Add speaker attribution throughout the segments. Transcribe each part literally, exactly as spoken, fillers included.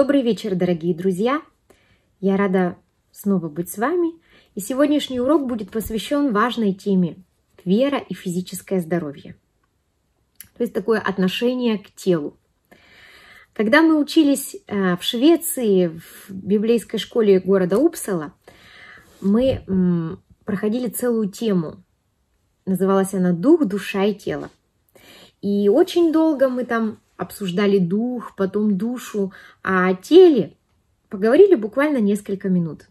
Speaker 1: Добрый вечер, дорогие друзья! Я рада снова быть с вами. И сегодняшний урок будет посвящен важной теме – вера и физическое здоровье. То есть такое отношение к телу. Когда мы учились в Швеции, в библейской школе города Упсала, мы проходили целую тему. Называлась она «Дух, душа и тело». И очень долго мы там обсуждали дух, потом душу, а о теле поговорили буквально несколько минут.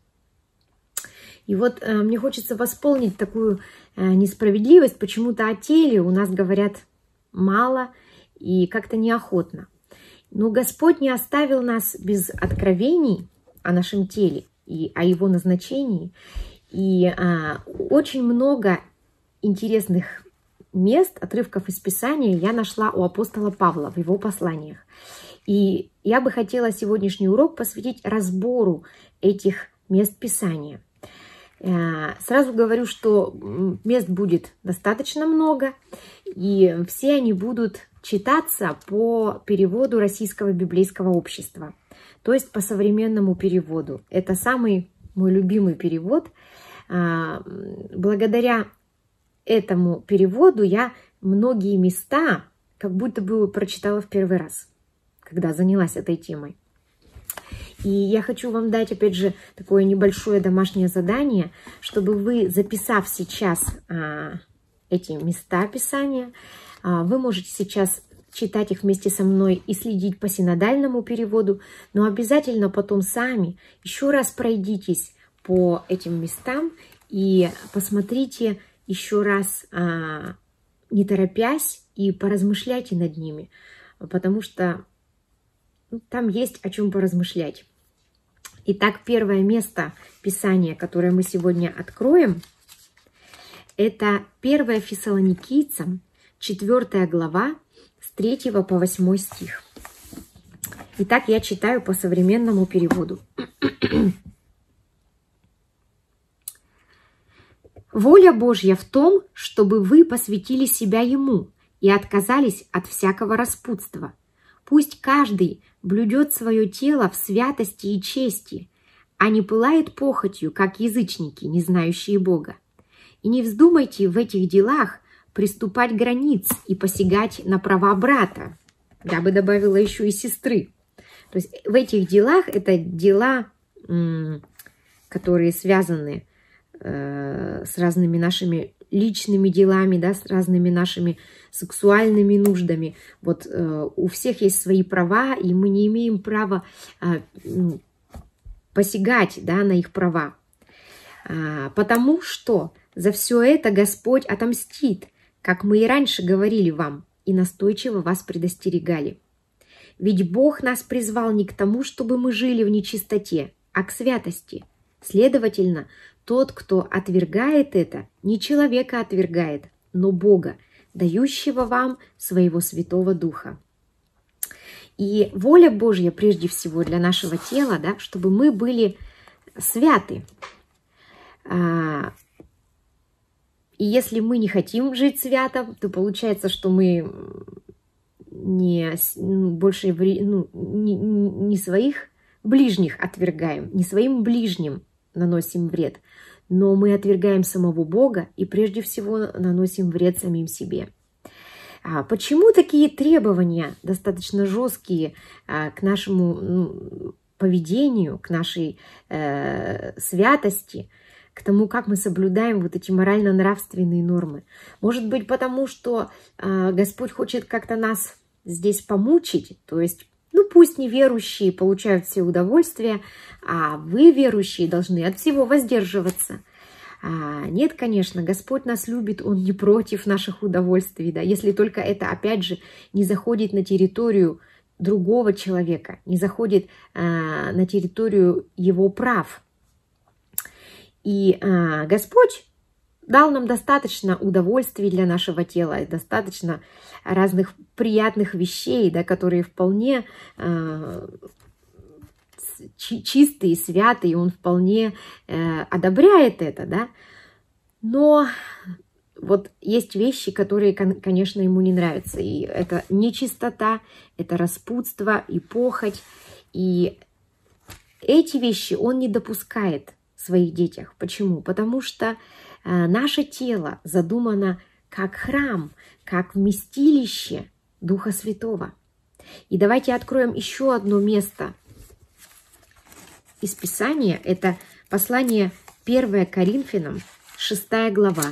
Speaker 1: И вот э, мне хочется восполнить такую э, несправедливость. Почему-то о теле у нас говорят мало и как-то неохотно. Но Господь не оставил нас без откровений о нашем теле и о его назначении. И э, очень много интересных мест, отрывков из Писания я нашла у апостола Павла в его посланиях. И я бы хотела сегодняшний урок посвятить разбору этих мест Писания. Сразу говорю, что мест будет достаточно много, и все они будут читаться по переводу Российского библейского общества, то есть по современному переводу. Это самый мой любимый перевод. Благодаря этому переводу я многие места как будто бы прочитала в первый раз, когда занялась этой темой. И я хочу вам дать, опять же, такое небольшое домашнее задание, чтобы вы, записав сейчас а, эти места Писания, а, вы можете сейчас читать их вместе со мной и следить по синодальному переводу, но обязательно потом сами еще раз пройдитесь по этим местам и посмотрите еще раз, а, не торопясь, и поразмышляйте над ними, потому что ну, там есть о чем поразмышлять. Итак, первое место Писания, которое мы сегодня откроем, это первое Фессалоникийцам, четвёртая глава, с третьего по восьмой стих. Итак, я читаю по современному переводу. «Воля Божья в том, чтобы вы посвятили себя Ему и отказались от всякого распутства. Пусть каждый блюдет свое тело в святости и чести, а не пылает похотью, как язычники, не знающие Бога. И не вздумайте в этих делах приступать границ и посягать на права брата». Я бы добавила еще и сестры. То есть в этих делах это дела, которые связаны с разными нашими личными делами, да, с разными нашими сексуальными нуждами. Вот э, у всех есть свои права, и мы не имеем права э, посягать, да, на их права. А, потому что за все это Господь отомстит, как мы и раньше говорили вам, и настойчиво вас предостерегали. Ведь Бог нас призвал не к тому, чтобы мы жили в нечистоте, а к святости. Следовательно, тот, кто отвергает это, не человека отвергает, но Бога, дающего вам своего Святого Духа. И воля Божья прежде всего для нашего тела, да, чтобы мы были святы. И если мы не хотим жить свято, то получается, что мы не, больше ну, не, не своих ближних отвергаем, не своим ближним наносим вред, но мы отвергаем самого Бога и прежде всего наносим вред самим себе. А почему такие требования достаточно жесткие а, к нашему ну, поведению, к нашей э, святости, к тому, как мы соблюдаем вот эти морально-нравственные нормы? Может быть, потому что э, Господь хочет как-то нас здесь помучить, то есть ну, пусть неверующие получают все удовольствия, а вы, верующие, должны от всего воздерживаться. А, нет, конечно, Господь нас любит, Он не против наших удовольствий, да, если только это, опять же, не заходит на территорию другого человека, не заходит а, на территорию его прав. И а, Господь дал нам достаточно удовольствий для нашего тела, достаточно разных приятных вещей, да, которые вполне э, чистые, святые, и Он вполне э, одобряет это, да. Но вот есть вещи, которые, конечно, Ему не нравятся. И это нечистота, это распутство и похоть. И эти вещи Он не допускает в своих детях. Почему? Потому что наше тело задумано как храм, как вместилище Духа Святого. И давайте откроем еще одно место из Писания. Это послание первое Коринфянам, шестая глава,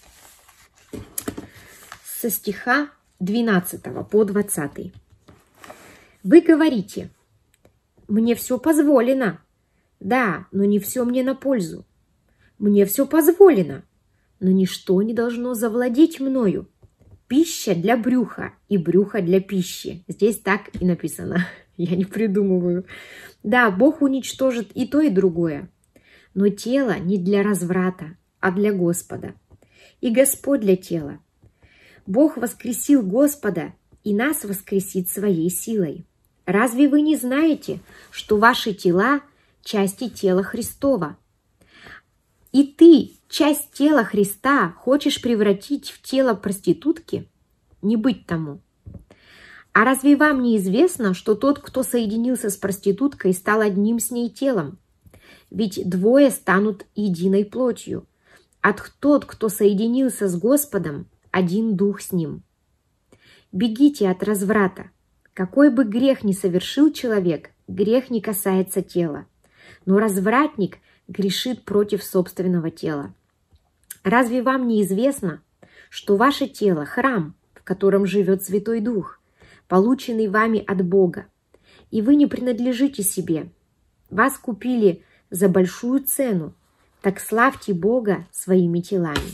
Speaker 1: со стиха двенадцатого по двадцатый. Вы говорите: мне все позволено. Да, но не все мне на пользу. Мне все позволено, но ничто не должно завладеть мною. Пища для брюха и брюха для пищи. Здесь так и написано. Я не придумываю. Да, Бог уничтожит и то, и другое. Но тело не для разврата, а для Господа. И Господь для тела. Бог воскресил Господа и нас воскресит своей силой. Разве вы не знаете, что ваши тела – части тела Христова? И ты, часть тела Христа, хочешь превратить в тело проститутки? Не быть тому. А разве вам не известно, что тот, кто соединился с проституткой, стал одним с ней телом? Ведь двое станут единой плотью. А тот, кто соединился с Господом, один дух с ним. Бегите от разврата. Какой бы грех ни совершил человек, грех не касается тела. Но развратник грешит против собственного тела. Разве вам не известно, что ваше тело – храм, в котором живет Святой Дух, полученный вами от Бога, и вы не принадлежите себе? Вас купили за большую цену, так славьте Бога своими телами.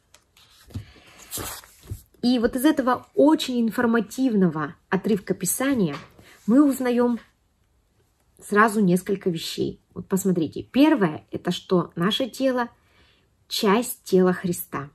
Speaker 1: И вот из этого очень информативного отрывка Писания мы узнаем сразу несколько вещей. Вот посмотрите. Первое – это что наше тело – часть тела Христа.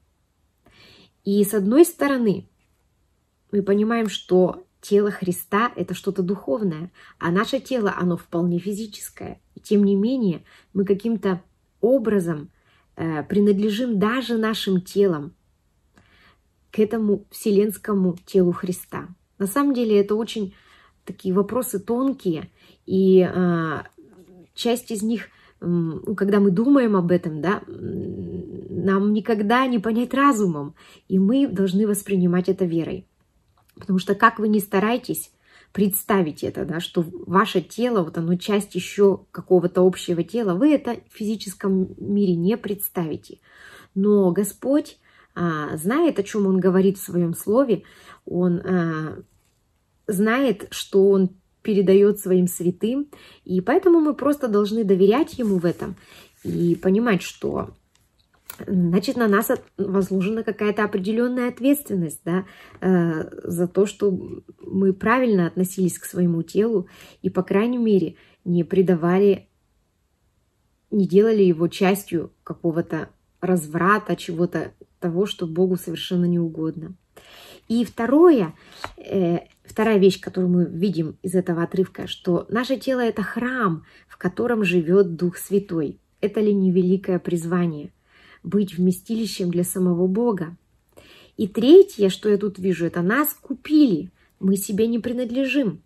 Speaker 1: И с одной стороны, мы понимаем, что тело Христа – это что-то духовное, а наше тело, оно вполне физическое. И тем не менее, мы каким-то образом э, принадлежим даже нашим телом к этому вселенскому телу Христа. На самом деле это очень такие вопросы тонкие, и э, часть из них, э, когда мы думаем об этом, да, нам никогда не понять разумом, и мы должны воспринимать это верой. Потому что как вы ни стараетесь представить это, да, что ваше тело, вот оно часть еще какого-то общего тела, вы это в физическом мире не представите. Но Господь а, знает, о чем Он говорит в Своем Слове, Он а, знает, что Он передает Своим святым, и поэтому мы просто должны доверять Ему в этом и понимать, что значит, на нас возложена какая-то определенная ответственность, да, э, за то, что мы правильно относились к своему телу и, по крайней мере, не предавали, не делали его частью какого-то разврата, чего-то того, что Богу совершенно не угодно. И второе, э, вторая вещь, которую мы видим из этого отрывка, что наше тело – это храм, в котором живет Дух Святой. Это ли не великое призвание? Быть вместилищем для самого Бога. И третье, что я тут вижу, это нас купили, мы себе не принадлежим.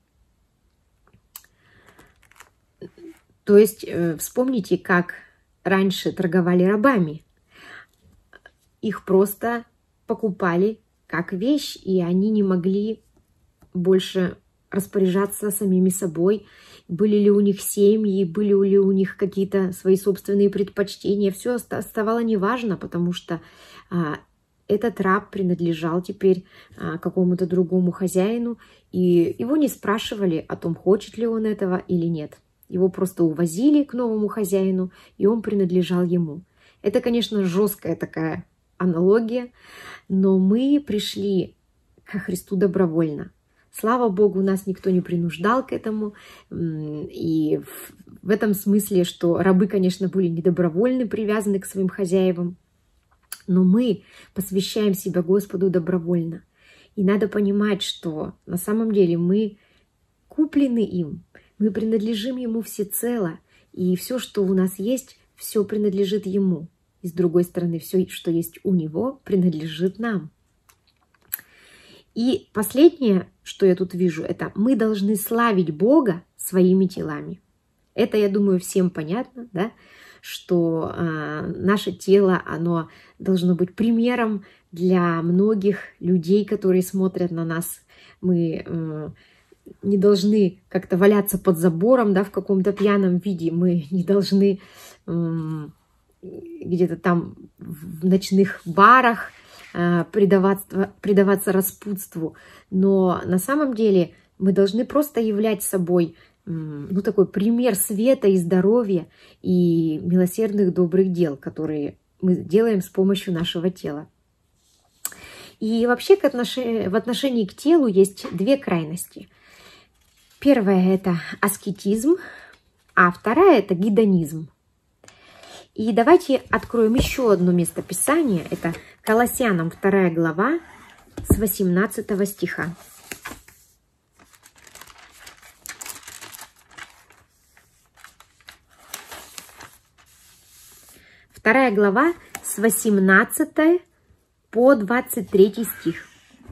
Speaker 1: То есть э, вспомните, как раньше торговали рабами. Их просто покупали как вещь, и они не могли больше распоряжаться самими собой. Были ли у них семьи, были ли у них какие-то свои собственные предпочтения. Все оставало неважно, потому что а, этот раб принадлежал теперь а, какому-то другому хозяину, и его не спрашивали о том, хочет ли он этого или нет. Его просто увозили к новому хозяину, и он принадлежал ему. Это, конечно, жесткая такая аналогия, но мы пришли ко Христу добровольно. Слава Богу, нас никто не принуждал к этому. И в этом смысле, что рабы, конечно, были недобровольны, привязаны к своим хозяевам. Но мы посвящаем себя Господу добровольно. И надо понимать, что на самом деле мы куплены им. Мы принадлежим Ему всецело. И все, что у нас есть, все принадлежит Ему. И с другой стороны, все, что есть у Него, принадлежит нам. И последнее, что я тут вижу, это мы должны славить Бога своими телами. Это, я думаю, всем понятно, да? Что э, наше тело, оно должно быть примером для многих людей, которые смотрят на нас. Мы э, не должны как-то валяться под забором, да, в каком-то пьяном виде. Мы не должны э, где-то там в ночных барах э, предаваться, предаваться распутству. Но на самом деле мы должны просто являть собой ну, такой пример света и здоровья и милосердных добрых дел, которые мы делаем с помощью нашего тела. И вообще к отнош... в отношении к телу есть две крайности. Первая – это аскетизм, а вторая – это гедонизм. И давайте откроем еще одно местописание. Это Колоссянам вторая глава с восемнадцатого стиха. Вторая глава с восемнадцатого по двадцать третий стих.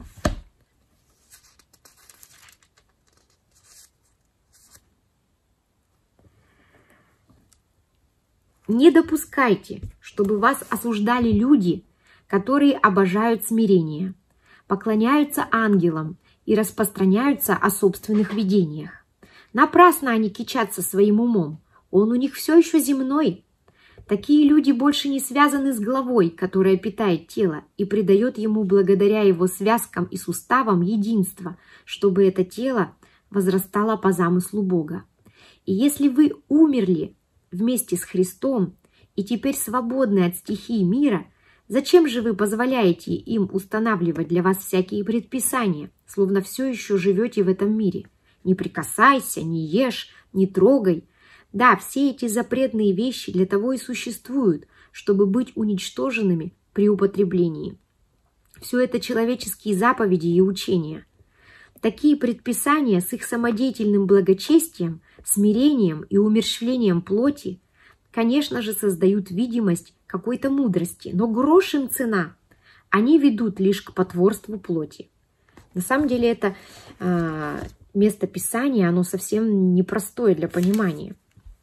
Speaker 1: Не допускайте, чтобы вас осуждали люди, которые обожают смирение, поклоняются ангелам и распространяются о собственных видениях. Напрасно они кичатся своим умом, он у них все еще земной. Такие люди больше не связаны с главой, которая питает тело и придает ему благодаря его связкам и суставам единство, чтобы это тело возрастало по замыслу Бога. И если вы умерли вместе с Христом и теперь свободны от стихий мира, зачем же вы позволяете им устанавливать для вас всякие предписания, словно все еще живете в этом мире? Не прикасайся, не ешь, не трогай. Да, все эти запретные вещи для того и существуют, чтобы быть уничтоженными при употреблении. Все это человеческие заповеди и учения. Такие предписания с их самодеятельным благочестием, смирением и умерщвлением плоти, конечно же, создают видимость какой-то мудрости, но грош им цена. Они ведут лишь к потворству плоти. На самом деле это э, местописание, оно совсем непростое для понимания.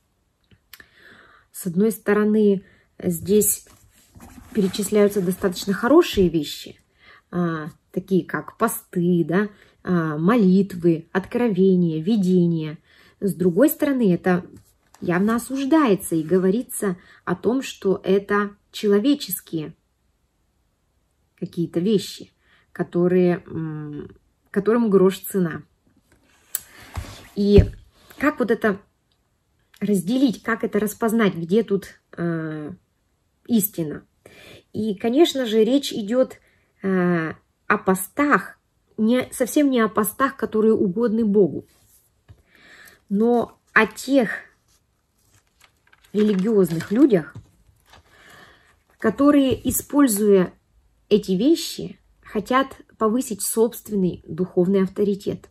Speaker 1: С одной стороны, здесь перечисляются достаточно хорошие вещи, такие как посты, да, молитвы, откровения, видения. С другой стороны, это явно осуждается и говорится о том, что это человеческие какие-то вещи, которые, которым грош цена. И как вот это разделить, как это распознать, где тут э, истина. И, конечно же, речь идет э, о постах, не, совсем не о постах, которые угодны Богу, но о тех религиозных людях, которые, используя эти вещи, хотят повысить собственный духовный авторитет.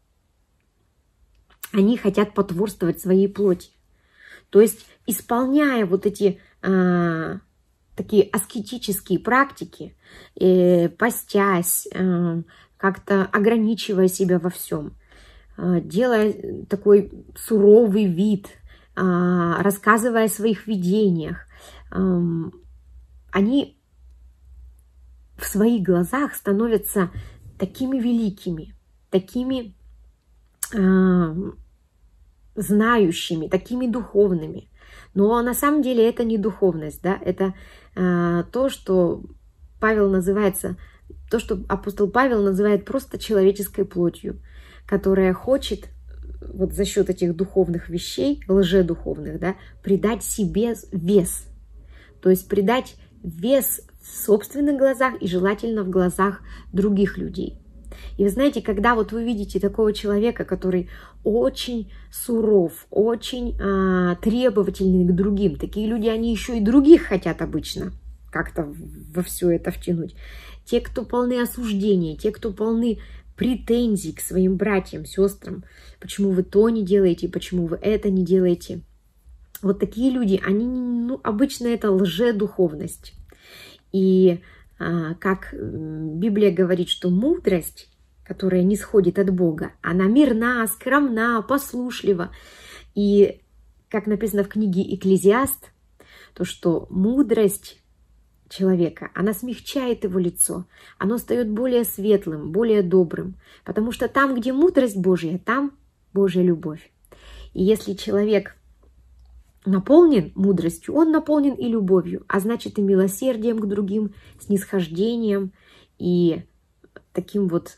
Speaker 1: Они хотят потворствовать своей плоти. То есть, исполняя вот эти э, такие аскетические практики, э, постясь, э, как-то ограничивая себя во всем, э, делая такой суровый вид, э, рассказывая о своих видениях, э, они в своих глазах становятся такими великими, такими э, знающими, такими духовными. Но на самом деле это не духовность, да, это э, то, что Павел называется, то, что апостол Павел называет просто человеческой плотью, которая хочет вот за счет этих духовных вещей, лжедуховных, да, придать себе вес. То есть придать вес в собственных глазах и желательно в глазах других людей. И вы знаете, когда вот вы видите такого человека, который очень суров, очень а, требовательный к другим, такие люди, они еще и других хотят обычно как-то во все это втянуть. Те, кто полны осуждения, те, кто полны претензий к своим братьям, сестрам, почему вы то не делаете, почему вы это не делаете. Вот такие люди, они, ну, обычно это лжедуховность. И а, как Библия говорит, что мудрость, которая не сходит от Бога, она мирна, скромна, послушлива. И, как написано в книге «Экклезиаст», то, что мудрость человека, она смягчает его лицо, оно стает более светлым, более добрым, потому что там, где мудрость Божья, там Божья любовь. И если человек наполнен мудростью, он наполнен и любовью, а значит и милосердием к другим, снисхождением и таким вот,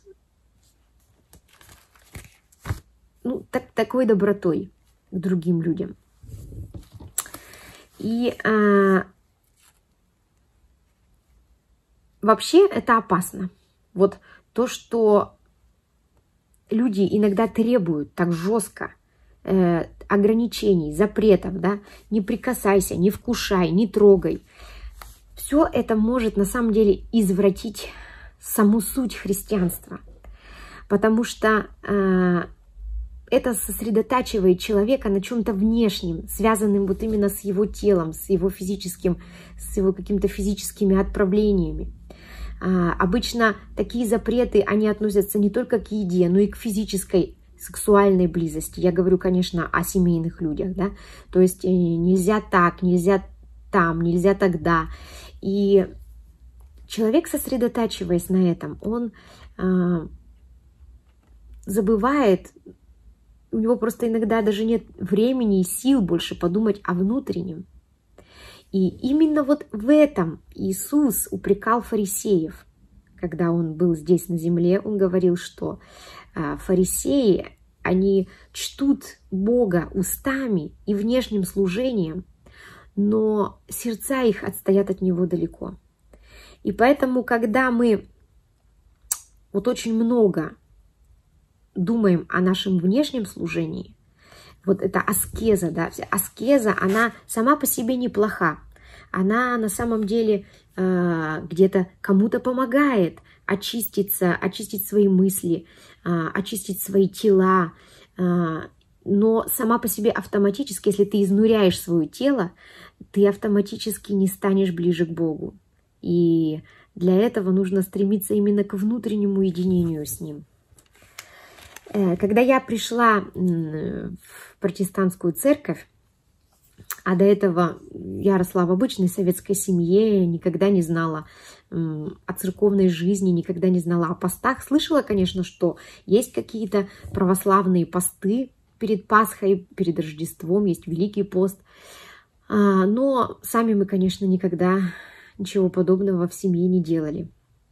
Speaker 1: ну, так, такой добротой к другим людям. И а, вообще это опасно. Вот то, что люди иногда требуют так жестко э, ограничений, запретов, да, не прикасайся, не вкушай, не трогай. Все это может на самом деле извратить саму суть христианства, потому что э, это сосредотачивает человека на чем-то внешнем, связанным вот именно с его телом, с его физическим, с его какими-то физическими отправлениями. А, обычно такие запреты, они относятся не только к еде, но и к физической, сексуальной близости. Я говорю, конечно, о семейных людях, да, то есть нельзя так, нельзя там, нельзя тогда. И человек, сосредотачиваясь на этом, он а, забывает, у него просто иногда даже нет времени и сил больше подумать о внутреннем. И именно вот в этом Иисус упрекал фарисеев. Когда Он был здесь на земле, Он говорил, что фарисеи, они чтут Бога устами и внешним служением, но сердца их отстоят от Него далеко. И поэтому, когда мы вот очень много думаем о нашем внешнем служении, вот эта аскеза, да, аскеза, она сама по себе неплоха. Она на самом деле э, где-то кому-то помогает очиститься, очистить свои мысли, э, очистить свои тела. Э, но сама по себе автоматически, если ты изнуряешь свое тело, ты автоматически не станешь ближе к Богу. И для этого нужно стремиться именно к внутреннему единению с Ним. Когда я пришла в протестантскую церковь, а до этого я росла в обычной советской семье, никогда не знала о церковной жизни, никогда не знала о постах. Слышала, конечно, что есть какие-то православные посты перед Пасхой, перед Рождеством, есть Великий пост. Но сами мы, конечно, никогда ничего подобного в семье не делали.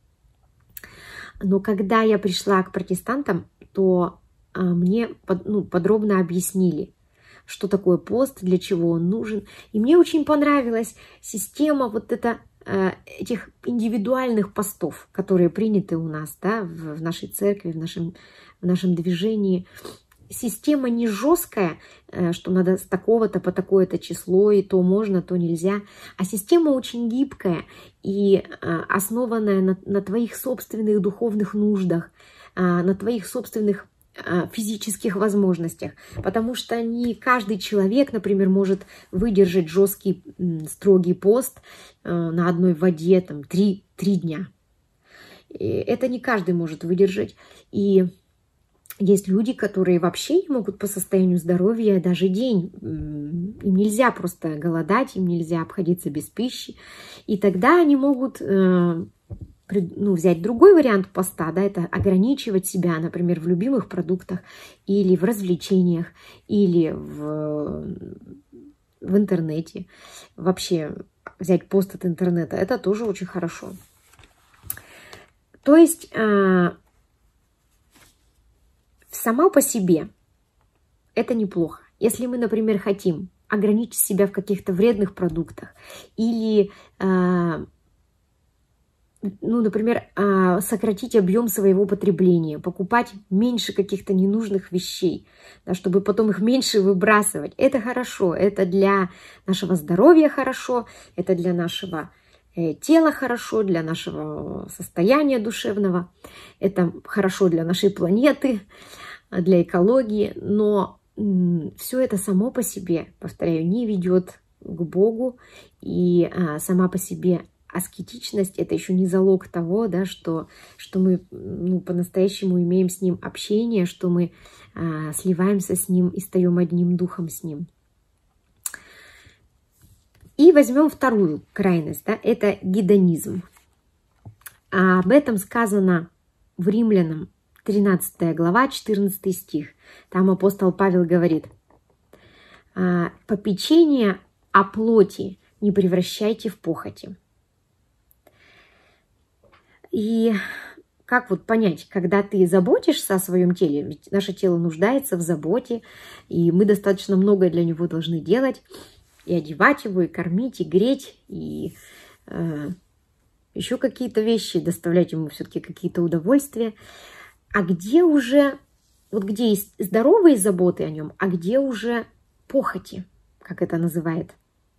Speaker 1: Но когда я пришла к протестантам, то а, мне под, ну, подробно объяснили, что такое пост, для чего он нужен. И мне очень понравилась система вот это, э, этих индивидуальных постов, которые приняты у нас, да, в, в нашей церкви, в нашем, в нашем движении. Система не жесткая, э, что надо с такого-то по такое-то число, и то можно, то нельзя. А система очень гибкая и э, основанная на, на твоих собственных духовных нуждах, э, на твоих собственных физических возможностях, потому что не каждый человек, например, может выдержать жесткий, строгий пост на одной воде там, три, три дня. Это не каждый может выдержать. И есть люди, которые вообще не могут по состоянию здоровья даже день. Им нельзя просто голодать, им нельзя обходиться без пищи. И тогда они могут ну, взять другой вариант поста, да, это ограничивать себя, например, в любимых продуктах или в развлечениях, или в, в интернете. Вообще взять пост от интернета, это тоже очень хорошо. То есть э, сама по себе это неплохо. Если мы, например, хотим ограничить себя в каких-то вредных продуктах или э, ну, например, сократить объем своего потребления, покупать меньше каких-то ненужных вещей, да, чтобы потом их меньше выбрасывать. Это хорошо, это для нашего здоровья хорошо, это для нашего тела хорошо, для нашего состояния душевного, это хорошо для нашей планеты, для экологии, но все это само по себе, повторяю, не ведет к Богу, и сама по себе аскетичность — это еще не залог того, да, что, что мы ну, по-настоящему имеем с ним общение, что мы а, сливаемся с ним и стаем одним духом с ним. И возьмем вторую крайность, да, это гедонизм. А об этом сказано в Римлянам тринадцатая глава, четырнадцатый стих. Там апостол Павел говорит: «Попечение о плоти не превращайте в похоти». И как вот понять, когда ты заботишься о своем теле, ведь наше тело нуждается в заботе, и мы достаточно многое для него должны делать, и одевать его, и кормить, и греть, и э, еще какие-то вещи, доставлять ему все-таки какие-то удовольствия. А где уже, вот где есть здоровые заботы о нем, а где уже похоти, как это называет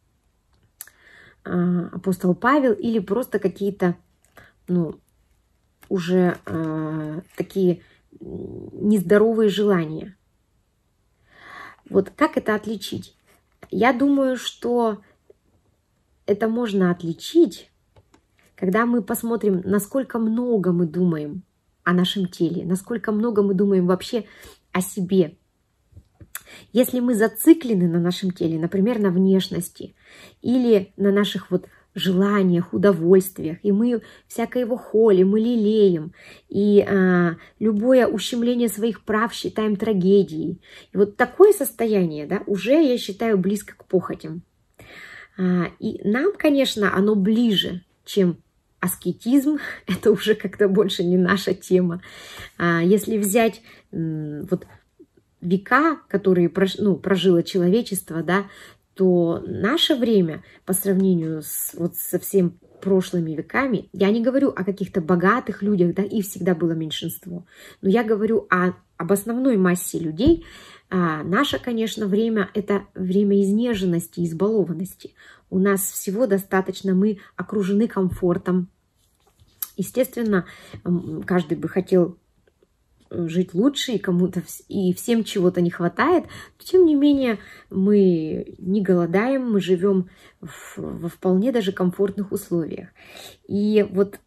Speaker 1: э, апостол Павел, или просто какие-то, ну, уже э, такие нездоровые желания. Вот как это отличить? Я думаю, что это можно отличить, когда мы посмотрим, насколько много мы думаем о нашем теле, насколько много мы думаем вообще о себе. Если мы зациклены на нашем теле, например, на внешности или на наших вот желаниях, удовольствиях, и мы всякое его холим, мы лелеем, и а, любое ущемление своих прав считаем трагедией. И вот такое состояние, да, уже, я считаю, близко к похотям. А, и нам, конечно, оно ближе, чем аскетизм, это уже как-то больше не наша тема. А, если взять м, вот века, которые прош, ну, прожило человечество, да, то наше время по сравнению с, вот, со всеми прошлыми веками, я не говорю о каких-то богатых людях, да, их всегда было меньшинство, но я говорю о, об основной массе людей. А, наше, конечно, время — это время изнеженности, избалованности. У нас всего достаточно, мы окружены комфортом. Естественно, каждый бы хотел жить лучше, и кому-то и всем чего-то не хватает, но тем не менее мы не голодаем, мы живем в, во вполне даже комфортных условиях. И вот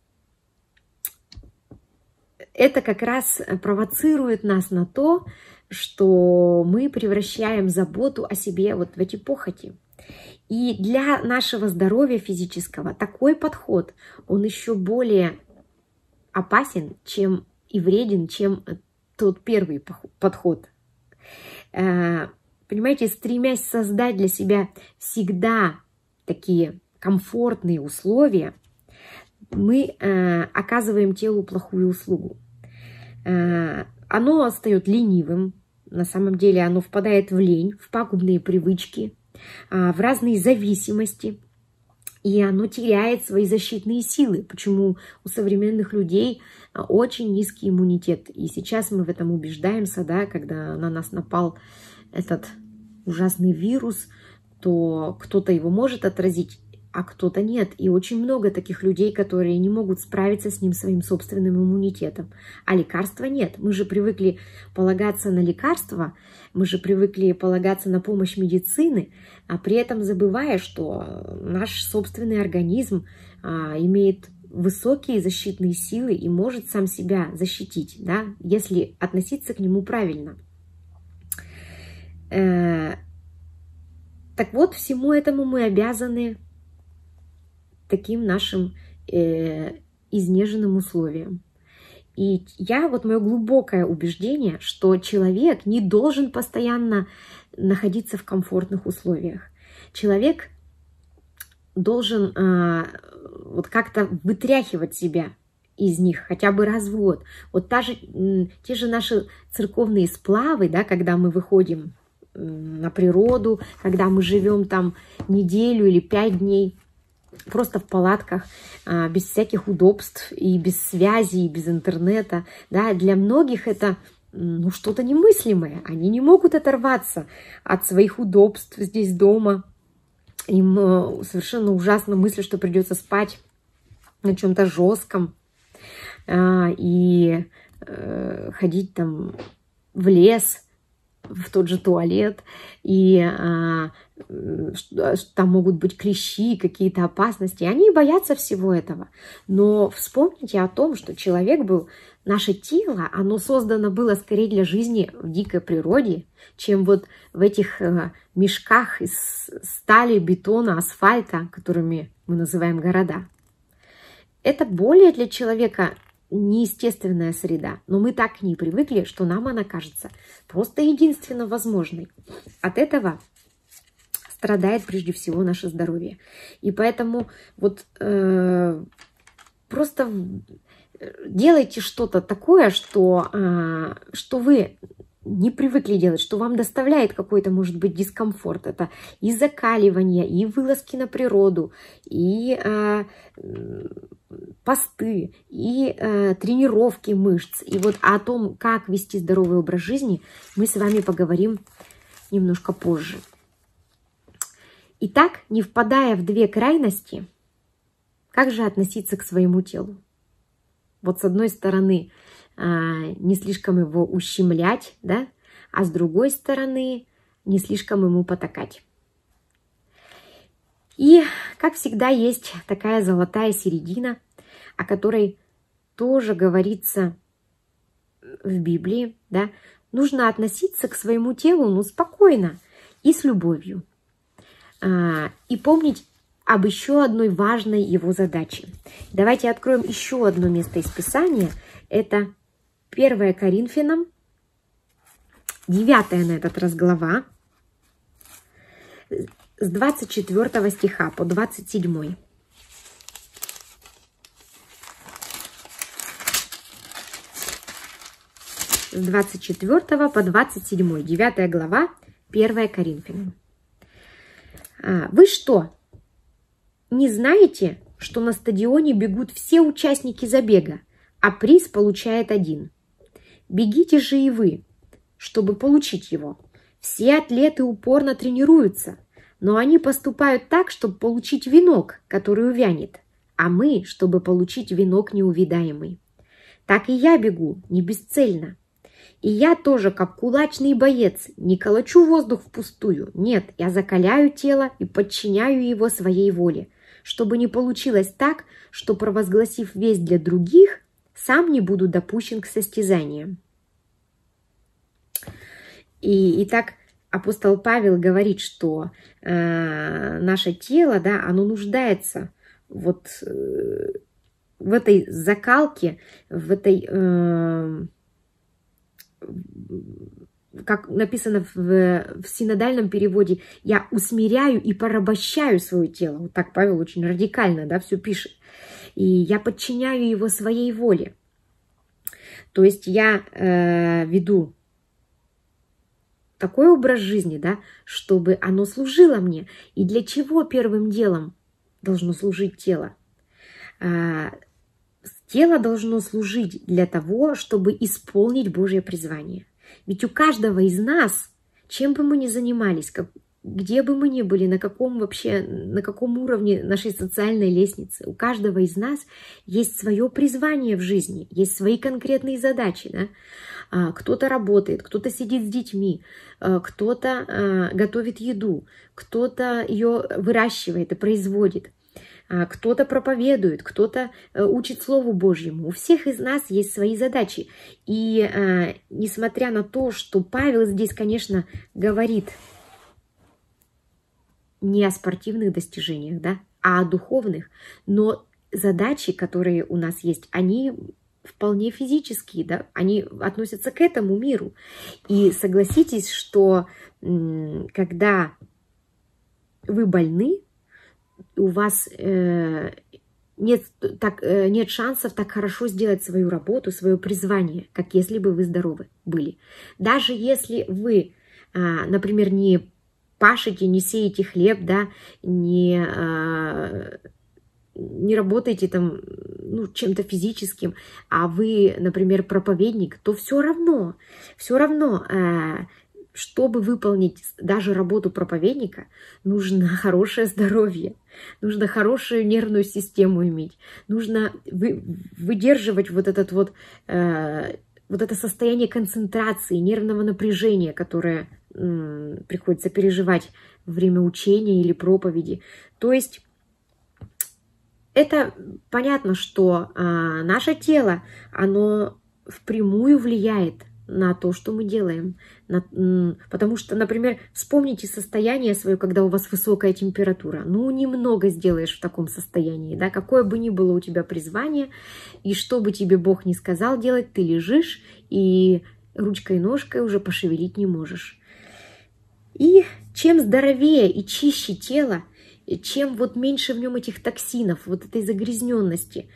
Speaker 1: это как раз провоцирует нас на то, что мы превращаем заботу о себе вот в эти похоти. И для нашего здоровья физического такой подход, он еще более опасен, чем и вреден, чем тот первый подход. Понимаете, стремясь создать для себя всегда такие комфортные условия, мы оказываем телу плохую услугу. Оно остается ленивым, на самом деле оно впадает в лень, в пагубные привычки, в разные зависимости, и оно теряет свои защитные силы. Почему у современных людей очень низкий иммунитет. И сейчас мы в этом убеждаемся, да, когда на нас напал этот ужасный вирус, то кто-то его может отразить, а кто-то нет. И очень много таких людей, которые не могут справиться с ним своим собственным иммунитетом. А лекарства нет. Мы же привыкли полагаться на лекарства, мы же привыкли полагаться на помощь медицины, а при этом забывая, что наш собственный организм а, имеет высокие защитные силы и может сам себя защитить, да, если относиться к нему правильно. Э, так вот, всему этому мы обязаны таким нашим э, изнеженным условиям. И я, вот мое глубокое убеждение, что человек не должен постоянно находиться в комфортных условиях. Человек должен э, вот как-то вытряхивать себя из них хотя бы раз в год. Вот та же, те же наши церковные сплавы, да, когда мы выходим на природу, когда мы живем там неделю или пять дней, просто в палатках, без всяких удобств и без связи, и без интернета. Да, для многих это ну, что-то немыслимое. Они не могут оторваться от своих удобств здесь дома. Им совершенно ужасна мысль, что придется спать на чем-то жестком и ходить там в лес, в тот же туалет, и а, там могут быть клещи, какие-то опасности. Они боятся всего этого. Но вспомните о том, что человек был, наше тело, оно создано было скорее для жизни в дикой природе, чем вот в этих а, мешках из стали, бетона, асфальта, которыми мы называем города. Это более для человека неестественная среда, но мы так к ней привыкли, что нам она кажется просто единственно возможной. От этого страдает прежде всего наше здоровье. И поэтому вот э, просто делайте что-то такое, что, э, что вы не привыкли делать, что вам доставляет какой-то, может быть, дискомфорт. Это и закаливание, и вылазки на природу, и э, посты, и э, тренировки мышц. И вот о том, как вести здоровый образ жизни, мы с вами поговорим немножко позже. Итак, не впадая в две крайности, как же относиться к своему телу? Вот с одной стороны, не слишком его ущемлять, да, а с другой стороны, не слишком ему потакать. И, как всегда, есть такая золотая середина, о которой тоже говорится в Библии, да. Нужно относиться к своему телу, ну, спокойно и с любовью. И помнить об еще одной важной его задаче. Давайте откроем еще одно место из Писания. Это первое Коринфянам, девятая на этот раз глава, с двадцать четвёртого стиха по двадцать седьмой. С двадцать четвёртого по двадцать седьмой. девятая глава, первое Коринфянам. Вы что, не знаете, что на стадионе бегут все участники забега, а приз получает один? Бегите же и вы, чтобы получить его. Все атлеты упорно тренируются, но они поступают так, чтобы получить венок, который увянет, а мы, чтобы получить венок неувядаемый. Так и я бегу, не бесцельно. И я тоже, как кулачный боец, не колочу воздух впустую. Нет, я закаляю тело и подчиняю его своей воле, чтобы не получилось так, что, провозгласив весть для других, сам не буду допущен к состязаниям. И, и так апостол Павел говорит, что э, наше тело, да, оно нуждается вот э, в этой закалке, в этой, э, как написано в, в синодальном переводе, я усмиряю и порабощаю свое тело. Вот так Павел очень радикально, да, все пишет. И я подчиняю его своей воле. То есть я э, веду такой образ жизни, да, чтобы оно служило мне. И для чего первым делом должно служить тело? Э, тело должно служить для того, чтобы исполнить Божье призвание. Ведь у каждого из нас, чем бы мы ни занимались, как, где бы мы ни были, на каком вообще, на каком уровне нашей социальной лестницы, у каждого из нас есть свое призвание в жизни, есть свои конкретные задачи. Да? Кто-то работает, кто-то сидит с детьми, кто-то готовит еду, кто-то ее выращивает и производит. Кто-то проповедует, кто-то учит Слову Божьему. У всех из нас есть свои задачи. И э, несмотря на то, что Павел здесь, конечно, говорит не о спортивных достижениях, да, а о духовных, но задачи, которые у нас есть, они вполне физические, да, они относятся к этому миру. И согласитесь, что м, когда вы больны, у вас э, нет, так, э, нет шансов так хорошо сделать свою работу, свое призвание, как если бы вы здоровы были. Даже если вы, э, например, не пашете, не сеете хлеб, да, не, э, не работаете там, ну, чем-то физическим, а вы, например, проповедник, то все равно, все равно... Э, чтобы выполнить даже работу проповедника, нужно хорошее здоровье, нужно хорошую нервную систему иметь, нужно вы, выдерживать вот этот вот э, вот это состояние концентрации, нервного напряжения, которое м, приходится переживать во время учения или проповеди. То есть это понятно, что а, наше тело, оно впрямую влияет на то, что мы делаем. На, м, потому что, например, вспомните состояние свое, когда у вас высокая температура. Ну, немного сделаешь в таком состоянии, да, какое бы ни было у тебя призвание, и что бы тебе Бог ни сказал делать, ты лежишь и ручкой-ножкой уже пошевелить не можешь. И чем здоровее и чище тело, чем вот меньше в нем этих токсинов, вот этой загрязненности,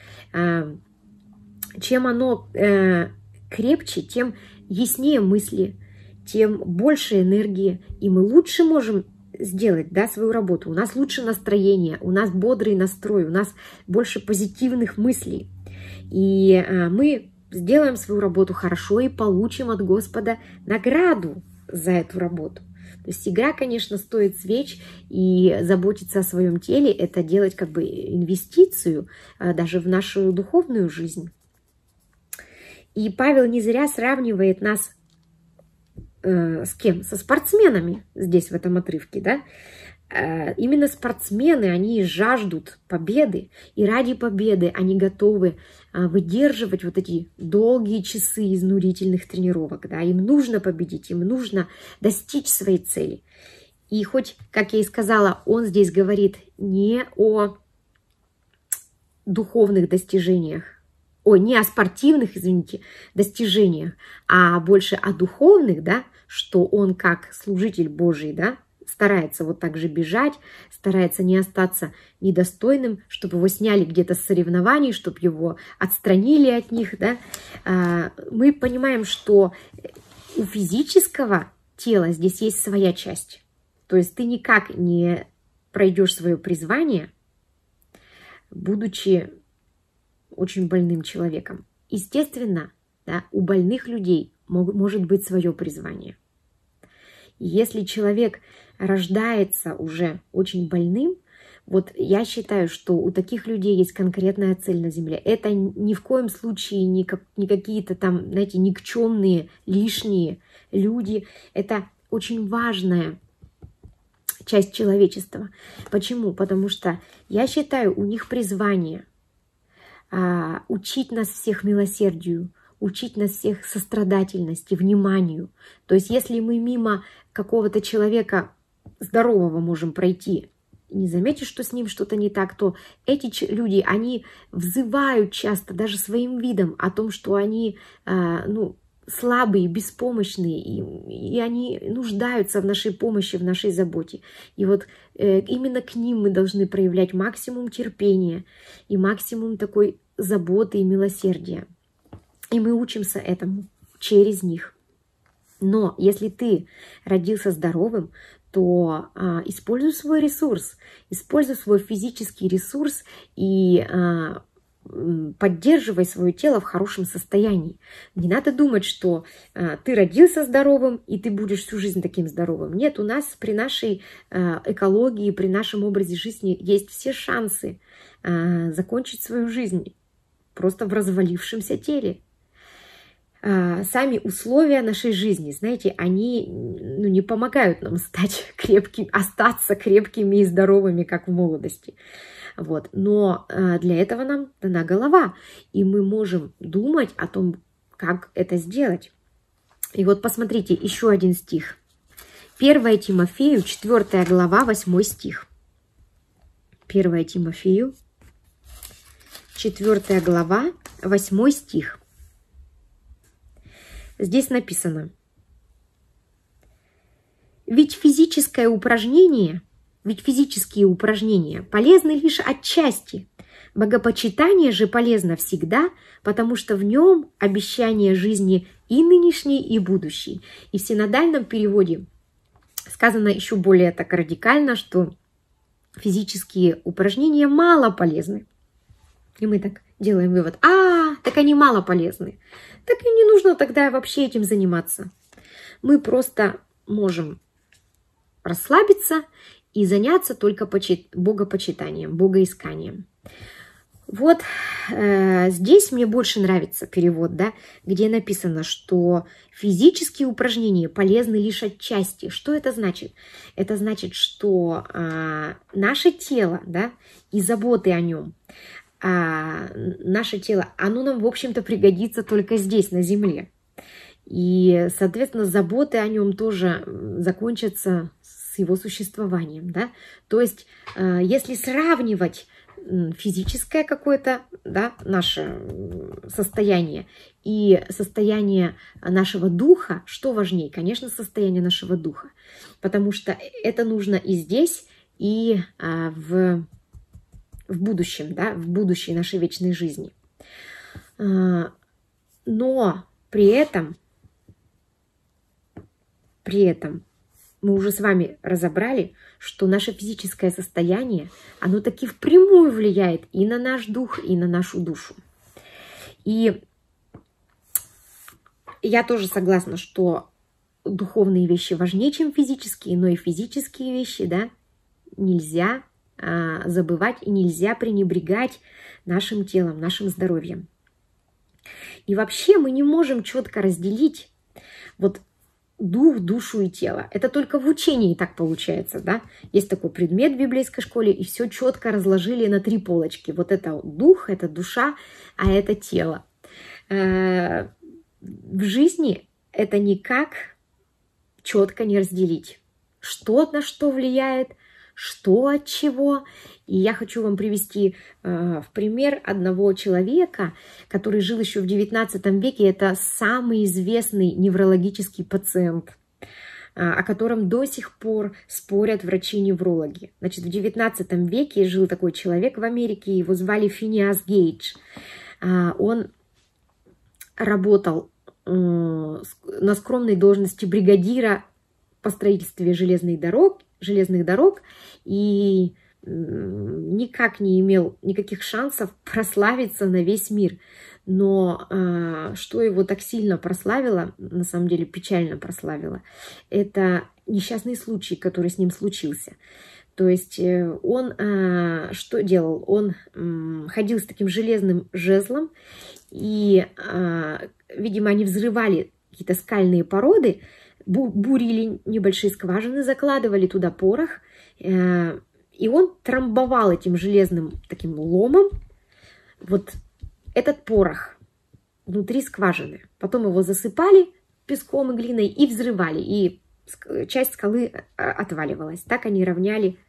Speaker 1: чем оно крепче, тем яснее мысли, тем больше энергии, и мы лучше можем сделать, да, свою работу. У нас лучше настроение, у нас бодрый настрой, у нас больше позитивных мыслей. И мы сделаем свою работу хорошо и получим от Господа награду за эту работу. То есть игра, конечно, стоит свеч, и заботиться о своем теле – это делать как бы инвестицию даже в нашу духовную жизнь. И Павел не зря сравнивает нас э, с кем? Со спортсменами здесь, в этом отрывке, да? Э, именно спортсмены, они жаждут победы, и ради победы они готовы э, выдерживать вот эти долгие часы изнурительных тренировок, да? Им нужно победить, им нужно достичь своей цели. И хоть, как я и сказала, он здесь говорит не о духовных достижениях, Ой, не о спортивных, извините, достижениях, а больше о духовных, да, что он как служитель Божий, да, старается вот так же бежать, старается не остаться недостойным, чтобы его сняли где-то с соревнований, чтобы его отстранили от них, да. Мы понимаем, что у физического тела здесь есть своя часть. То есть ты никак не пройдешь свое призвание, будучи очень больным человеком. Естественно, да, у больных людей мог, может быть свое призвание. И если человек рождается уже очень больным, вот я считаю, что у таких людей есть конкретная цель на земле. Это ни в коем случае не, как, не какие-то там, знаете, никчемные, лишние люди. Это очень важная часть человечества. Почему? Потому что я считаю, у них призвание а, учить нас всех милосердию, учить нас всех сострадательности, вниманию. То есть если мы мимо какого-то человека здорового можем пройти, не заметишь, что с ним что-то не так, то эти люди, они взывают часто даже своим видом о том, что они а, ну, слабые, беспомощные, и, и они нуждаются в нашей помощи, в нашей заботе. И вот э, именно к ним мы должны проявлять максимум терпения и максимум такой заботы и милосердия. И мы учимся этому через них. Но если ты родился здоровым, то а, используй свой ресурс, используй свой физический ресурс и а, поддерживай свое тело в хорошем состоянии. Не надо думать, что а, ты родился здоровым, и ты будешь всю жизнь таким здоровым. Нет, у нас при нашей а, экологии, при нашем образе жизни есть все шансы а, закончить свою жизнь просто в развалившемся теле. А, сами условия нашей жизни, знаете, они ну, не помогают нам стать крепкими, остаться крепкими и здоровыми, как в молодости. Вот. Но а, для этого нам дана голова, и мы можем думать о том, как это сделать. И вот посмотрите, еще один стих. первое Тимофею, четвёртая глава, восьмой стих. первое Тимофею, четвёртая глава, восьмой стих. Здесь написано: ведь физическое упражнение, ведь физические упражнения полезны лишь отчасти. Богопочитание же полезно всегда, потому что в нем обещание жизни и нынешней, и будущей. И в синодальном переводе сказано еще более так радикально, что физические упражнения мало полезны. И мы так делаем вывод: а, так они мало полезны. Так и не нужно тогда вообще этим заниматься. Мы просто можем расслабиться и заняться только богопочитанием, богоисканием. Вот э, здесь мне больше нравится перевод, да, где написано, что физические упражнения полезны лишь отчасти. Что это значит? Это значит, что э, наше тело, да, и заботы о нем, а наше тело, оно нам, в общем-то, пригодится только здесь, на Земле. И, соответственно, заботы о нем тоже закончатся с его существованием, да. То есть, э, если сравнивать физическое какое-то, да, наше состояние и состояние нашего духа, что важнее? Конечно, состояние нашего духа, потому что это нужно и здесь, и а, в, в будущем, да, в будущей нашей вечной жизни. А, но при этом, при этом мы уже с вами разобрали, что наше физическое состояние, оно таки впрямую влияет и на наш дух, и на нашу душу. И я тоже согласна, что духовные вещи важнее, чем физические, но и физические вещи, да, нельзя а, забывать и нельзя пренебрегать нашим телом, нашим здоровьем. И вообще мы не можем четко разделить вот дух, душу и тело. Это только в учении так получается, да? Есть такой предмет в библейской школе, и все четко разложили на три полочки. Вот это дух, это душа, а это тело. В жизни это никак четко не разделить. Что на что влияет, что от чего. И я хочу вам привести э, в пример одного человека, который жил еще в девятнадцатом веке. Это самый известный неврологический пациент, э, о котором до сих пор спорят врачи-неврологи. Значит, в девятнадцатом веке жил такой человек в Америке, его звали Финиас Гейдж. Э, он работал э, на скромной должности бригадира по строительству железных дорог, железных дорог и никак не имел никаких шансов прославиться на весь мир. Но э, что его так сильно прославило, на самом деле печально прославило, это несчастный случай, который с ним случился. То есть э, он э, что делал? Он э, ходил с таким железным жезлом, и, э, видимо, они взрывали какие-то скальные породы, бу бурили небольшие скважины, закладывали туда порох, э, и он трамбовал этим железным таким ломом вот этот порох внутри скважины. Потом его засыпали песком и глиной и взрывали. И часть скалы отваливалась. Так они равняли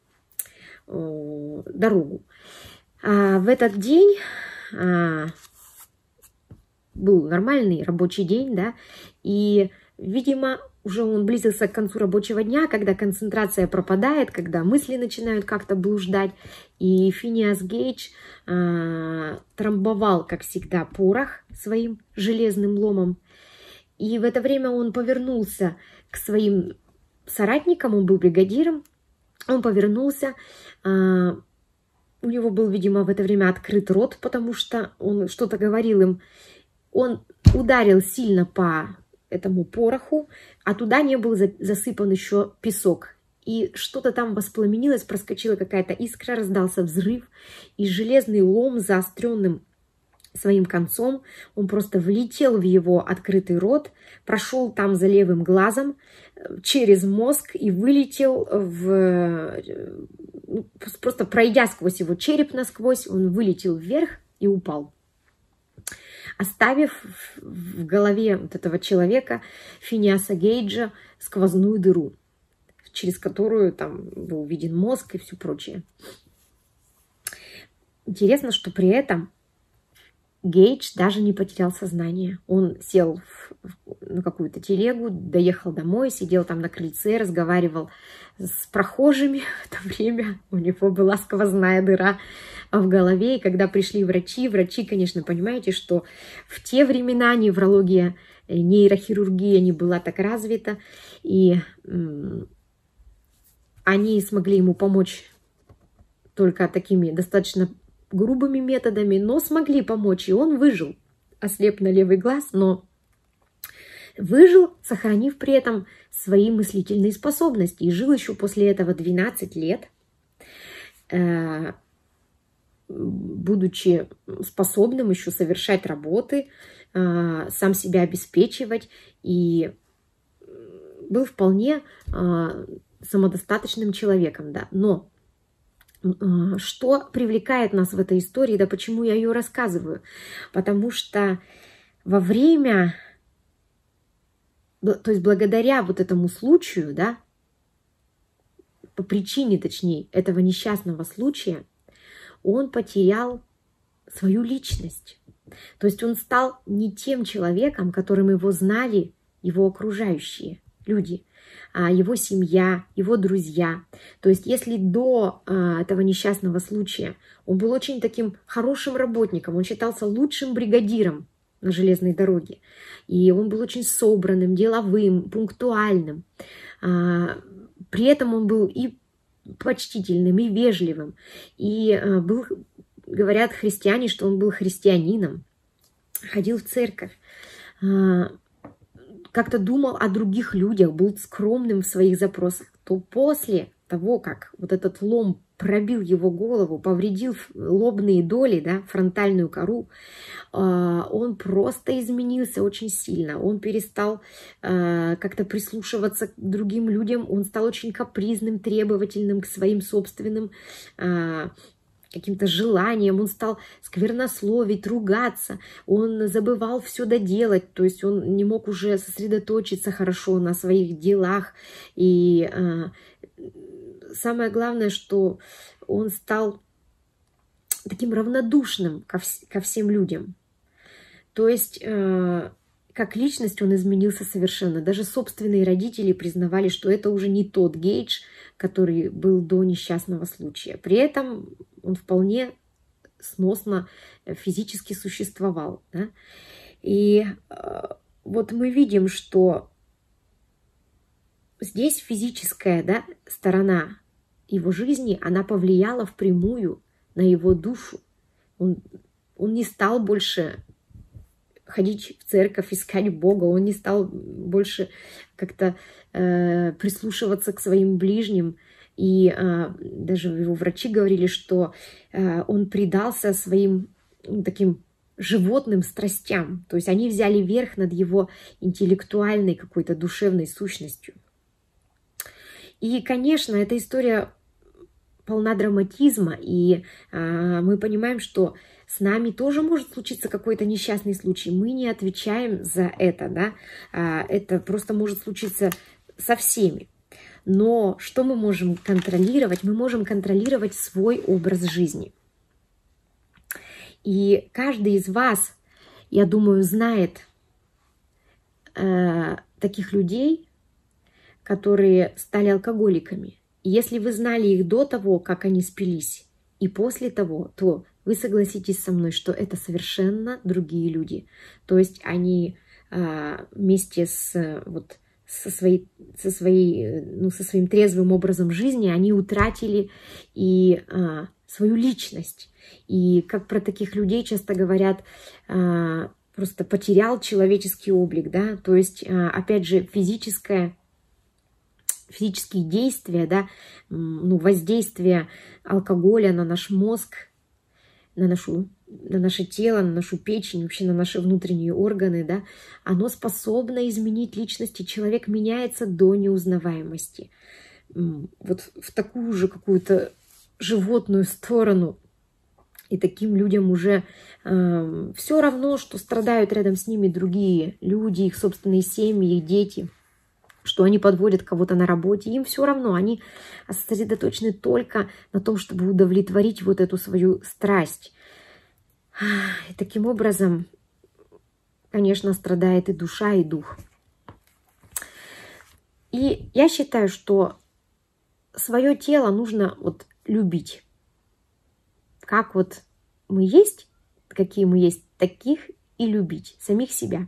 Speaker 1: э, дорогу. А в этот день а, был нормальный рабочий день, да, и, видимо, уже он близился к концу рабочего дня, когда концентрация пропадает, когда мысли начинают как-то блуждать. И Финиас Гейдж э, трамбовал, как всегда, порох своим железным ломом. И в это время он повернулся к своим соратникам, он был бригадиром, он повернулся, э, у него был, видимо, в это время открыт рот, потому что он что-то говорил им. Он ударил сильно по этому пороху, а туда не был засыпан еще песок. И что-то там воспламенилось, проскочила какая-то искра, раздался взрыв, и железный лом с заостренным своим концом, он просто влетел в его открытый рот, прошел там за левым глазом, через мозг и вылетел в... Просто пройдя сквозь его череп насквозь, он вылетел вверх и упал, оставив в голове вот этого человека, Финиаса Гейджа, сквозную дыру, через которую там был виден мозг и все прочее. Интересно, что при этом Гейдж даже не потерял сознание. Он сел на какую-то телегу, доехал домой, сидел там на крыльце, разговаривал с прохожими. В это время у него была сквозная дыра в голове. И когда пришли врачи, врачи, конечно, понимаете, что в те времена неврология, нейрохирургия не была так развита. И они смогли ему помочь только такими достаточно грубыми методами, но смогли помочь, и он выжил, ослеп на левый глаз, но выжил, сохранив при этом свои мыслительные способности, и жил еще после этого двенадцать лет. будучи способным еще совершать работы, сам себя обеспечивать, и был вполне самодостаточным человеком, да. Но что привлекает нас в этой истории, да почему я ее рассказываю? Потому что во время, то есть благодаря вот этому случаю, да, по причине, точнее, этого несчастного случая, он потерял свою личность. То есть он стал не тем человеком, которым его знали его окружающие люди, а его семья, его друзья. То есть если до а, этого несчастного случая он был очень таким хорошим работником, он считался лучшим бригадиром на железной дороге, и он был очень собранным, деловым, пунктуальным. А, при этом он был и почтительным, и вежливым, и а, был, говорят христиане, что он был христианином, ходил в церковь, а, как-то думал о других людях, был скромным в своих запросах, то после того, как вот этот лом пробил его голову, повредил лобные доли, да, фронтальную кору, он просто изменился очень сильно. Он перестал как-то прислушиваться к другим людям, он стал очень капризным, требовательным к своим собственным каким-то желанием, он стал сквернословить, ругаться, он забывал все доделать, то есть он не мог уже сосредоточиться хорошо на своих делах. И а, самое главное, что он стал таким равнодушным ко, вс ко всем людям. То есть а, как личность он изменился совершенно. Даже собственные родители признавали, что это уже не тот Гейдж, который был до несчастного случая. При этом он вполне сносно физически существовал. Да? И э, вот мы видим, что здесь физическая, да, сторона его жизни, она повлияла впрямую на его душу. Он, он не стал больше ходить в церковь, искать Бога, он не стал больше как-то э, прислушиваться к своим ближним. И э, даже его врачи говорили, что э, он предался своим ну, таким животным страстям. То есть они взяли верх над его интеллектуальной какой-то душевной сущностью. И, конечно, эта история полна драматизма, и э, мы понимаем, что с нами тоже может случиться какой-то несчастный случай. Мы не отвечаем за это, да? э, это просто может случиться со всеми. Но что мы можем контролировать? Мы можем контролировать свой образ жизни. И каждый из вас, я думаю, знает э, таких людей, которые стали алкоголиками. И если вы знали их до того, как они спились, и после того, то вы согласитесь со мной, что это совершенно другие люди. То есть они э, вместе с... Вот, Со, своей, со, своей, ну, со своим трезвым образом жизни они утратили и а, свою личность. И как про таких людей часто говорят, а, просто потерял человеческий облик, да, то есть, а, опять же, физическое, физические действия, да, ну, воздействие алкоголя на наш мозг, на нашу на наше тело, на нашу печень, вообще на наши внутренние органы, да, оно способно изменить личность, и человек меняется до неузнаваемости. Вот в такую же какую-то животную сторону. И таким людям уже э, все равно, что страдают рядом с ними другие люди, их собственные семьи, их дети, что они подводят кого-то на работе. Им все равно, они сосредоточены только на том, чтобы удовлетворить вот эту свою страсть. И таким образом, конечно, страдает и душа, и дух. И я считаю, что свое тело нужно вот любить. Как вот мы есть, какие мы есть, таких и любить. Самих себя.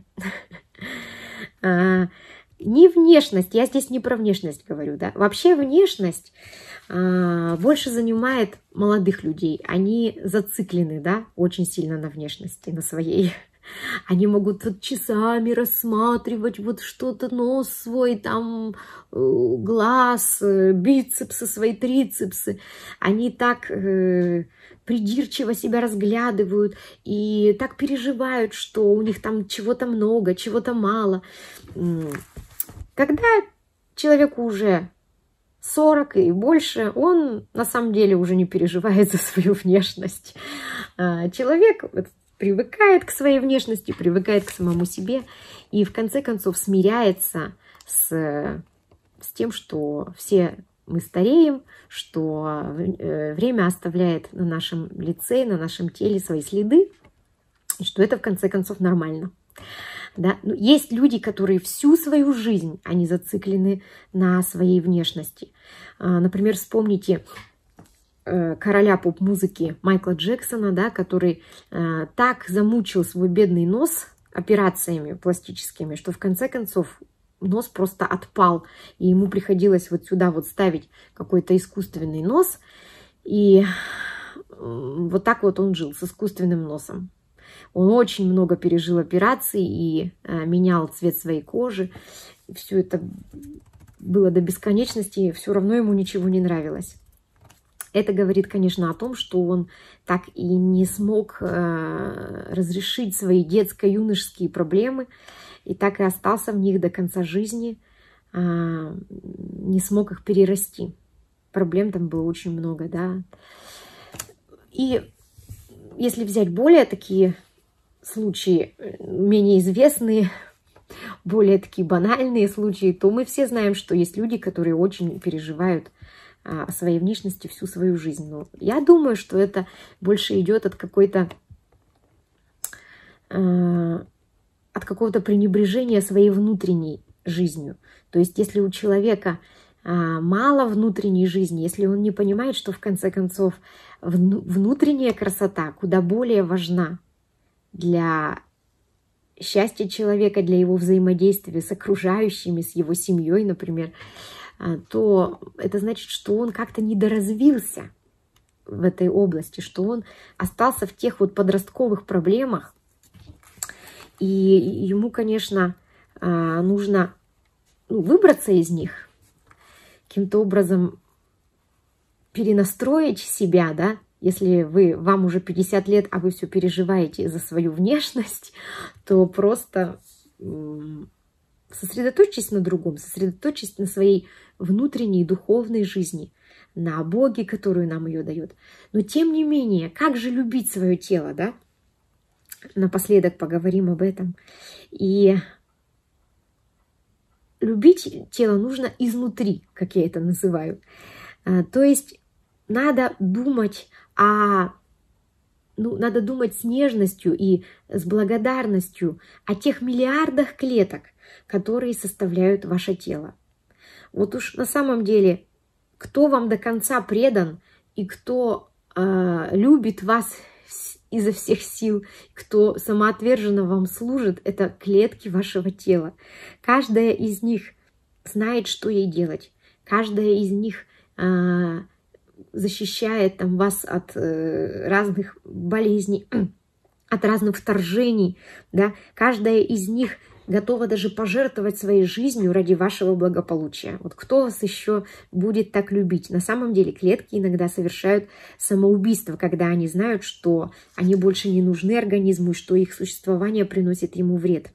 Speaker 1: Не внешность, я здесь не про внешность говорю, да. Вообще внешность а, больше занимает молодых людей. Они зациклены, да, очень сильно на внешности, на своей. Они могут вот часами рассматривать вот что-то, нос свой, там, глаз, бицепсы свои, трицепсы. Они так, придирчиво себя разглядывают и так переживают, что у них там чего-то много, чего-то мало. Когда человеку уже сорок и больше, он на самом деле уже не переживает за свою внешность. Человек привыкает к своей внешности, привыкает к самому себе и в конце концов смиряется с, с тем, что все мы стареем, что время оставляет на нашем лице, на нашем теле свои следы, и что это в конце концов нормально. Да? Есть люди, которые всю свою жизнь, они зациклены на своей внешности. Например, вспомните короля поп-музыки Майкла Джексона, да, который так замучил свой бедный нос операциями пластическими, что в конце концов нос просто отпал, и ему приходилось вот сюда вот ставить какой-то искусственный нос, и вот так вот он жил с искусственным носом. Он очень много пережил операций и а, менял цвет своей кожи. Все это было до бесконечности, и все равно ему ничего не нравилось. Это говорит, конечно, о том, что он так и не смог а, разрешить свои детско-юношеские проблемы, и так и остался в них до конца жизни, а, не смог их перерасти. Проблем там было очень много, да. И если взять более такие случаи, менее известные, более такие банальные случаи, то мы все знаем, что есть люди, которые очень переживают а, о своей внешности всю свою жизнь. Но я думаю, что это больше идет от какой-то... А, от какого-то пренебрежения своей внутренней жизнью. То есть если у человека а, мало внутренней жизни, если он не понимает, что в конце концов вну, внутренняя красота куда более важна для счастья человека, для его взаимодействия с окружающими, с его семьей, например, а, то это значит, что он как-то недоразвился в этой области, что он остался в тех вот подростковых проблемах. И ему, конечно, нужно выбраться из них, каким-то образом перенастроить себя, да, если вы, вам уже пятьдесят лет, а вы все переживаете за свою внешность, то просто сосредоточьтесь на другом, сосредоточьтесь на своей внутренней духовной жизни, на Боге, которую нам ее дает. Но тем не менее, как же любить свое тело, да? Напоследок поговорим об этом. И любить тело нужно изнутри, как я это называю. То есть надо думать о, ну, надо думать с нежностью и с благодарностью о тех миллиардах клеток, которые составляют ваше тело. Вот уж на самом деле, кто вам до конца предан и кто э, любит вас изо всех сил, кто самоотверженно вам служит, это клетки вашего тела. Каждая из них знает, что ей делать. Каждая из них э, защищает там, вас от э, разных болезней, от разных вторжений. Да? Каждая из них готова даже пожертвовать своей жизнью ради вашего благополучия. Вот кто вас еще будет так любить? На самом деле клетки иногда совершают самоубийство, когда они знают, что они больше не нужны организму, и что их существование приносит ему вред.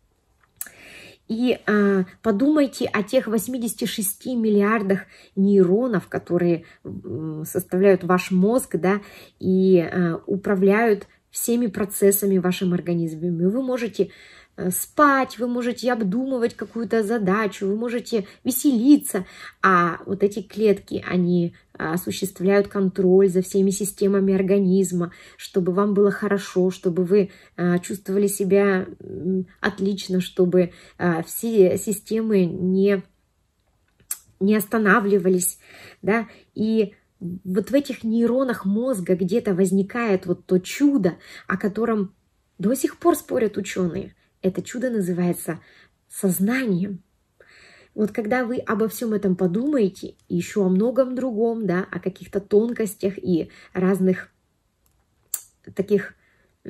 Speaker 1: И а, подумайте о тех восьмидесяти шести миллиардах нейронов, которые м, составляют ваш мозг, да, и а, управляют всеми процессами в вашем организме. Вы можете спать, вы можете обдумывать какую-то задачу, вы можете веселиться, а вот эти клетки, они осуществляют контроль за всеми системами организма, чтобы вам было хорошо, чтобы вы чувствовали себя отлично, чтобы все системы не, не останавливались, да, и вот в этих нейронах мозга где-то возникает вот то чудо, о котором до сих пор спорят ученые. Это чудо называется сознанием. Вот когда вы обо всем этом подумаете, и еще о многом другом, да, о каких-то тонкостях и разных таких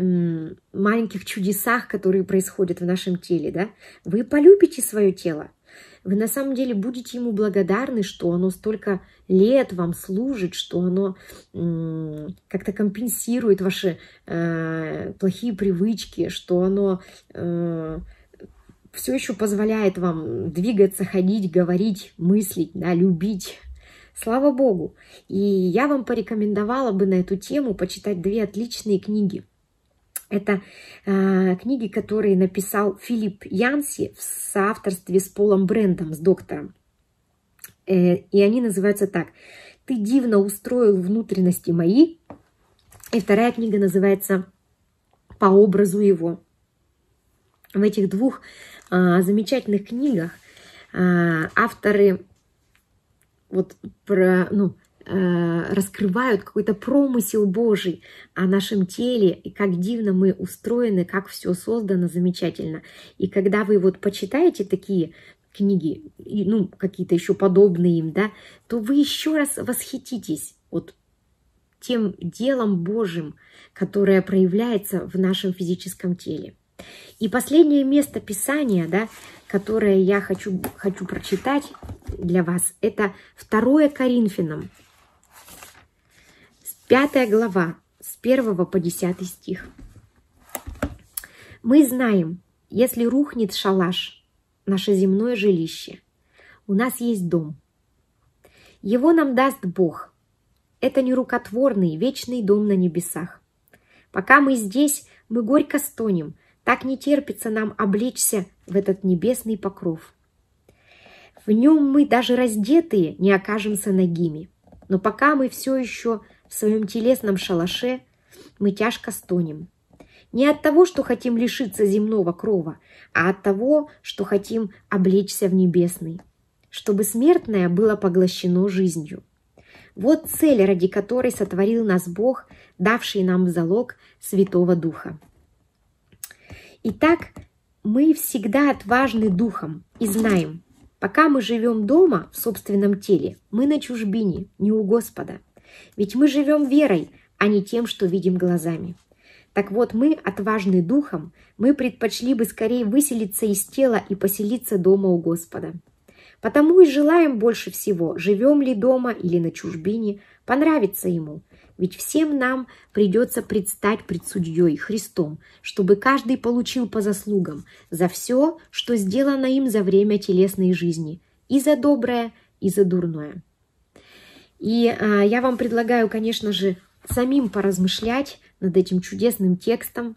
Speaker 1: м- маленьких чудесах, которые происходят в нашем теле, да, вы полюбите свое тело. Вы на самом деле будете ему благодарны, что оно столько лет вам служит, что оно как-то компенсирует ваши э, плохие привычки, что оно э, все еще позволяет вам двигаться, ходить, говорить, мыслить, да, любить. Слава Богу! И я вам порекомендовала бы на эту тему почитать две отличные книги. Это э, книги, которые написал Филипп Янси в соавторстве с Полом Брендом, с доктором. Э, и они называются так: «Ты дивно устроил внутренности мои». И вторая книга называется «По образу его». В этих двух э, замечательных книгах э, авторы вот про, ну, раскрывают какой-то промысел Божий о нашем теле, и как дивно мы устроены, как все создано замечательно. И когда вы вот почитаете такие книги, ну, какие-то еще подобные им, да, то вы еще раз восхититесь вот тем делом Божьим, которое проявляется в нашем физическом теле. И последнее место Писания, да, которое я хочу, хочу прочитать для вас, это второе Коринфянам, пятая глава, с первого по десятый стих. «Мы знаем, если рухнет шалаш, наше земное жилище, у нас есть дом. Его нам даст Бог. Это нерукотворный, вечный дом на небесах. Пока мы здесь, мы горько стонем, так не терпится нам облечься в этот небесный покров. В нем мы, даже раздетые, не окажемся нагими. Но пока мы все еще в своем телесном шалаше, мы тяжко стонем. Не от того, что хотим лишиться земного крова, а от того, что хотим облечься в небесный, чтобы смертное было поглощено жизнью. Вот цель, ради которой сотворил нас Бог, давший нам в залог Святого Духа. Итак, мы всегда отважны духом и знаем, пока мы живем дома в собственном теле, мы на чужбине, не у Господа. Ведь мы живем верой, а не тем, что видим глазами. Так вот, мы отважны духом, мы предпочли бы скорее выселиться из тела и поселиться дома у Господа. Потому и желаем больше всего, живем ли дома или на чужбине, понравиться Ему. Ведь всем нам придется предстать пред судьей Христом, чтобы каждый получил по заслугам за все, что сделано им за время телесной жизни, и за доброе, и за дурное. И а, я вам предлагаю, конечно же, самим поразмышлять над этим чудесным текстом.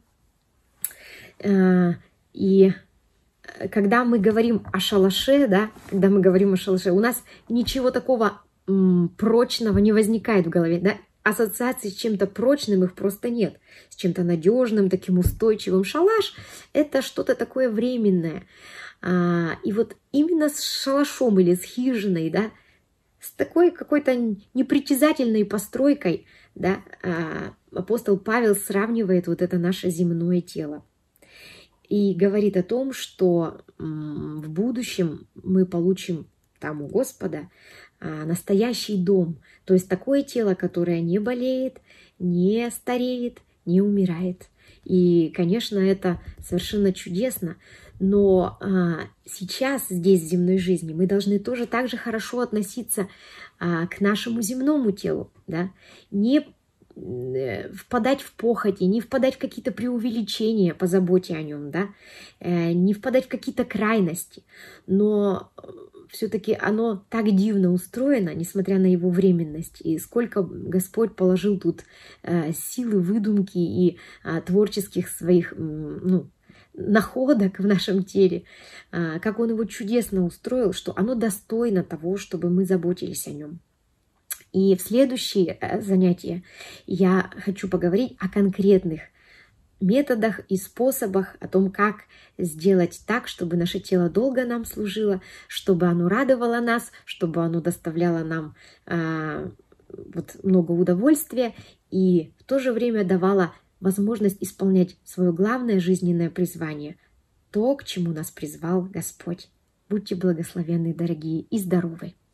Speaker 1: А, и когда мы говорим о шалаше, да, когда мы говорим о шалаше, у нас ничего такого м, прочного не возникает в голове, да? Ассоциаций с чем-то прочным их просто нет, с чем-то надежным, таким устойчивым. Шалаш – это что-то такое временное. А, и вот именно с шалашом или с хижиной, да, с такой какой-то непритязательной постройкой, да, а, апостол Павел сравнивает вот это наше земное тело. И говорит о том, что м, в будущем мы получим там у Господа а, настоящий дом, то есть такое тело, которое не болеет, не стареет, не умирает. И, конечно, это совершенно чудесно, но а, сейчас здесь, в земной жизни, мы должны тоже так же хорошо относиться а, к нашему земному телу, да? Не впадать в похоти, не впадать в какие-то преувеличения по заботе о нем, да? Не впадать в какие-то крайности, но все-таки оно так дивно устроено, несмотря на его временность, и сколько Господь положил тут силы, выдумки и творческих своих, ну, находок в нашем теле, как Он его чудесно устроил, что оно достойно того, чтобы мы заботились о нем. И в следующие занятия я хочу поговорить о конкретных методах и способах, о том, как сделать так, чтобы наше тело долго нам служило, чтобы оно радовало нас, чтобы оно доставляло нам э, вот, много удовольствия и в то же время давало возможность исполнять свое главное жизненное призвание, то, к чему нас призвал Господь. Будьте благословенны, дорогие, и здоровы!